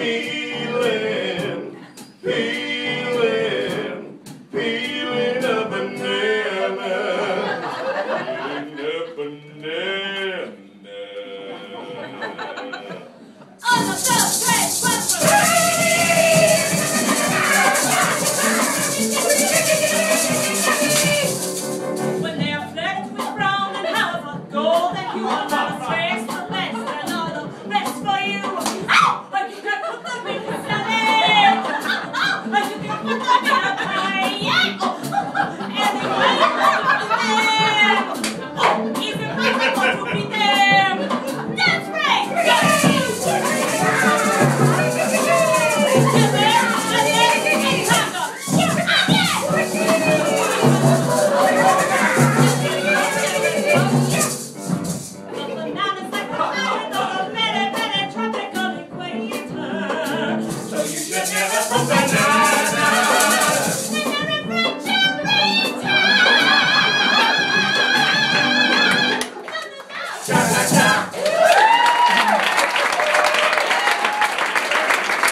peeling a banana, peeling a banana. On the first grade, when they are flecked with brown and half of gold, and you are not a space the best, and all the best for you. Oh, but you can put them in the salad. But you can put them in a pie. Anyway, if you really want to be them, that's right. So you should never put that